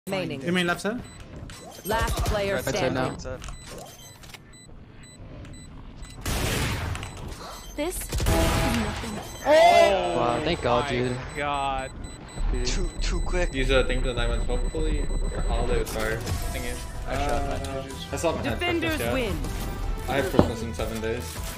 remaining. You mean left side? Last player Right side standing. now. This is nothing. Oh! Wow, thank God, dude. God. Too quick. Use a thing for the diamonds. Hopefully, your holiday with fire. Thing is, I shot my I saw my Defenders Christmas, yeah. win. I have Christmas in 7 days.